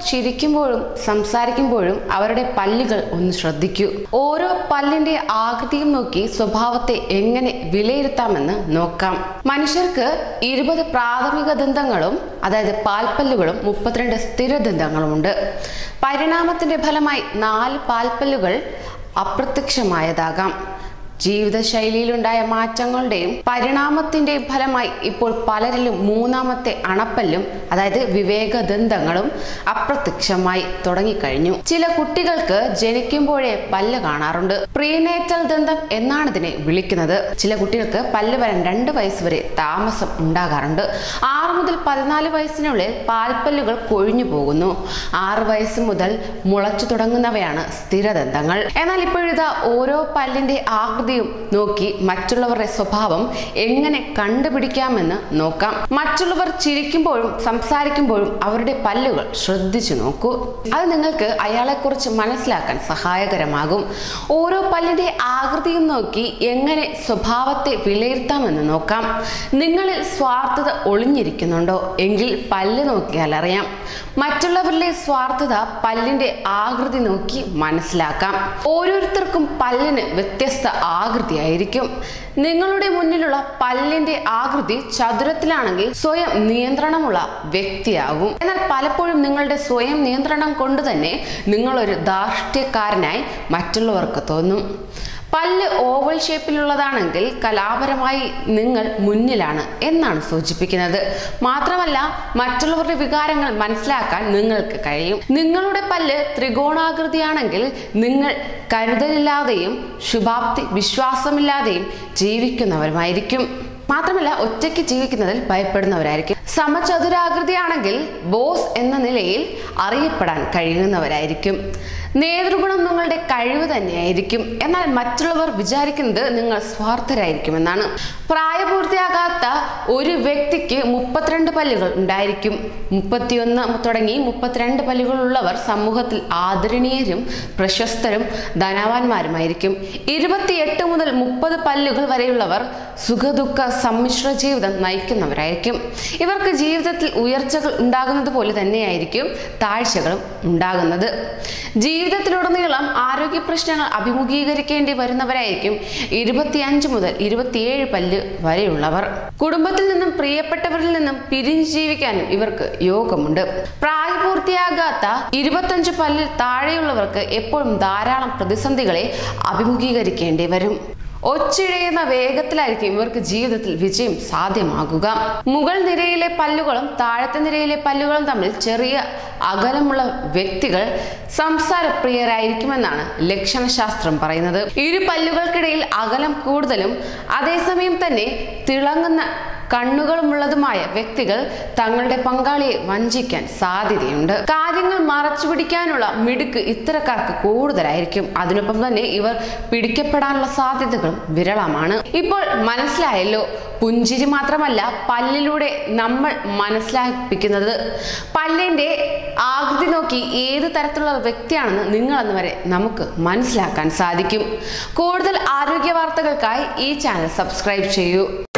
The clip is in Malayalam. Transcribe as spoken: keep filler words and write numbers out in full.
ചിരിക്കുമ്പോഴും സംസാരിക്കുമ്പോഴും അവരുടെ പല്ലുകൾ ഒന്ന് ശ്രദ്ധിക്കൂ. ഓരോ പല്ലിന്റെ ആകൃതിയും നോക്കി സ്വഭാവത്തെ എങ്ങനെ വിലയിരുത്താമെന്ന് നോക്കാം. മനുഷ്യർക്ക് ഇരുപത് പ്രാഥമിക ദന്തങ്ങളും അതായത് പാൽപ്പല്ലുകളും മുപ്പത്തിരണ്ട് സ്ഥിരദന്തങ്ങളുമുണ്ട്. പരിണാമത്തിന്റെ ഫലമായി നാല് പാൽപ്പല്ലുകൾ അപ്രത്യക്ഷമായതാകാം. ജീവിതശൈലിയിലുണ്ടായ മാറ്റങ്ങളുടെയും പരിണാമത്തിന്റെയും ഫലമായി ഇപ്പോൾ പലരിലും മൂന്നാമത്തെ അണപ്പല്ലും അതായത് വിവേകദന്തങ്ങളും അപ്രത്യക്ഷമായി തുടങ്ങിക്കഴിഞ്ഞു. ചില കുട്ടികൾക്ക് ജനിക്കുമ്പോഴേ പല്ല് കാണാറുണ്ട്. പ്രീനേറ്റൽ ദന്തം എന്നാണ് ഇതിനെ വിളിക്കുന്നത്. ചില കുട്ടികൾക്ക് പല്ല് വരാൻ രണ്ട് വയസ്സ് വരെ താമസം ഉണ്ടാകാറുണ്ട്. ആറ് മുതൽ പതിനാല് വയസ്സിനുള്ളിൽ പാൽപ്പല്ലുകൾ കൊഴിഞ്ഞു പോകുന്നു. ആറ് വയസ്സ് മുതൽ മുളച്ചു തുടങ്ങുന്നവയാണ് സ്ഥിരദന്തങ്ങൾ. എന്നാൽ ഇപ്പോഴിതാ ഓരോ പല്ലിന്റെ ആകൃതി നോക്കി മറ്റുള്ളവരുടെ സ്വഭാവം എങ്ങനെ കണ്ടുപിടിക്കാമെന്ന് നോക്കാം. മറ്റുള്ളവർ ചിരിക്കുമ്പോഴും സംസാരിക്കുമ്പോഴും അവരുടെ പല്ലുകൾ ശ്രദ്ധിച്ചു നോക്കൂ. അത് നിങ്ങൾക്ക് അയാളെക്കുറിച്ച് മനസ്സിലാക്കാൻ സഹായകരമാകും. ഓരോ പല്ലിന്റെ ആകൃതിയും നോക്കി എങ്ങനെ സ്വഭാവത്തെ വിലയിരുത്താമെന്ന് നോക്കാം. നിങ്ങളിൽ സ്വാർത്ഥത ഒളിഞ്ഞിരിക്കുന്നുണ്ടോ എങ്കിൽ പല്ല് നോക്കിയാൽ അറിയാം. മറ്റുള്ളവരിലെ സ്വാർത്ഥത പല്ലിന്റെ ആകൃതി നോക്കി മനസ്സിലാക്കാം. ഓരോരുത്തർക്കും പല്ലിന് വ്യത്യസ്ത ആകൃതിയായിരിക്കും. നിങ്ങളുടെ മുന്നിലുള്ള പല്ലിന്റെ ആകൃതി ചതുരത്തിലാണെങ്കിൽ സ്വയം നിയന്ത്രണമുള്ള വ്യക്തിയാകും. എന്നാൽ പലപ്പോഴും നിങ്ങളുടെ സ്വയം നിയന്ത്രണം കൊണ്ട് തന്നെ നിങ്ങളൊരു ധാർഷ്ട്യക്കാരനായി മറ്റുള്ളവർക്ക് തോന്നും. പല്ല് ഓവൽ ഷേപ്പിലുള്ളതാണെങ്കിൽ കലാപരമായി നിങ്ങൾ മുന്നിലാണ് എന്നാണ് സൂചിപ്പിക്കുന്നത്. മാത്രമല്ല മറ്റുള്ളവരുടെ വികാരങ്ങൾ മനസ്സിലാക്കാൻ നിങ്ങൾക്ക് കഴിയും. നിങ്ങളുടെ പല്ല് ത്രികോണാകൃതിയാണെങ്കിൽ നിങ്ങൾ കരുതലില്ലാതെയും ശുഭാപ്തി വിശ്വാസമില്ലാതെയും ജീവിക്കുന്നവരുമായിരിക്കും. മാത്രമല്ല ഒറ്റയ്ക്ക് ജീവിക്കുന്നതിൽ ഭയപ്പെടുന്നവരായിരിക്കും. സമചതുരാകൃതിയാണെങ്കിൽ ബോസ് എന്ന നിലയിൽ അറിയപ്പെടാൻ കഴിയുന്നവരായിരിക്കും. നേതൃഗുണം നിങ്ങളുടെ കഴിവ് തന്നെയായിരിക്കും. എന്നാൽ മറ്റുള്ളവർ വിചാരിക്കുന്നത് നിങ്ങൾ സ്വാർത്ഥരായിരിക്കുമെന്നാണ്. പ്രായപൂർത്തിയാകാത്ത ഒരു വ്യക്തിക്ക് മുപ്പത്തിരണ്ട് പല്ലുകൾ ഉണ്ടായിരിക്കും. മുപ്പത്തിയൊന്ന് തുടങ്ങി മുപ്പത്തിരണ്ട് പല്ലുകളുള്ളവർ സമൂഹത്തിൽ ആദരണീയരും പ്രശസ്തരും ധനവാന്മാരുമായിരിക്കും. ഇരുപത്തിയെട്ട് മുതൽ മുപ്പത് പല്ലുകൾ വരെയുള്ളവർ സുഖദുഃഖ സമ്മിശ്ര ജീവിതം നയിക്കുന്നവരായിരിക്കും. ഇവർക്ക് ജീവിതത്തിൽ ഉയർച്ചകൾ ഉണ്ടാകുന്നത് പോലെ തന്നെയായിരിക്കും താഴ്ചകളും ഉണ്ടാകുന്നത്. ജീവിതത്തിലുടനീളം ആരോഗ്യ പ്രശ്നങ്ങൾ അഭിമുഖീകരിക്കേണ്ടി വരുന്നവരായിരിക്കും ഇരുപത്തിയഞ്ച് മുതൽ ഇരുപത്തിയേഴ് പല്ല് വരെയുള്ളവർ. കുടുംബത്തിൽ നിന്നും പ്രിയപ്പെട്ടവരിൽ നിന്നും പിരിഞ്ഞു ജീവിക്കാനും ഇവർക്ക് യോഗമുണ്ട്. പ്രായപൂർത്തിയാകാത്ത ഇരുപത്തഞ്ച് പല്ലിൽ താഴെയുള്ളവർക്ക് എപ്പോഴും ധാരാളം പ്രതിസന്ധികളെ അഭിമുഖീകരിക്കേണ്ടി വരും. ഒച്ചിഴയുന്ന വേഗത്തിലായിരിക്കും ഇവർക്ക് ജീവിതത്തിൽ വിജയം സാധ്യമാകുക. മുകൾ നിരയിലെ പല്ലുകളും താഴത്തെ നിരയിലെ പല്ലുകളും തമ്മിൽ ചെറിയ അകലമുള്ള വ്യക്തികൾ സംസാരപ്രിയരായിരിക്കുമെന്നാണ് ലക്ഷണശാസ്ത്രം പറയുന്നത്. ഇരു പല്ലുകൾക്കിടയിൽ അകലം കൂടുതലും അതേസമയം തന്നെ തിളങ്ങുന്ന കണ്ണുകളുമുള്ളതുമായ വ്യക്തികൾ തങ്ങളുടെ പങ്കാളിയെ വഞ്ചിക്കാൻ സാധ്യതയുണ്ട്. കാര്യങ്ങൾ മറച്ചു പിടിക്കാനുള്ള മിടുക്ക് ഇത്തരക്കാർക്ക് കൂടുതലായിരിക്കും. അതിനൊപ്പം തന്നെ ഇവർ പിടിക്കപ്പെടാനുള്ള സാധ്യതകളും വിരളമാണ്. ഇപ്പോൾ മനസ്സിലായല്ലോ, പുഞ്ചിരി മാത്രമല്ല പല്ലിലൂടെ നമ്മൾ മനസ്സിലാക്കിപ്പിക്കുന്നത്. പല്ലിന്റെ ആകൃതി നോക്കി ഏത് തരത്തിലുള്ള വ്യക്തിയാണെന്ന് നിങ്ങളെന്ന് വരെ നമുക്ക് മനസ്സിലാക്കാൻ സാധിക്കും. കൂടുതൽ ആരോഗ്യ വാർത്തകൾക്കായി ഈ ചാനൽ സബ്സ്ക്രൈബ് ചെയ്യൂ.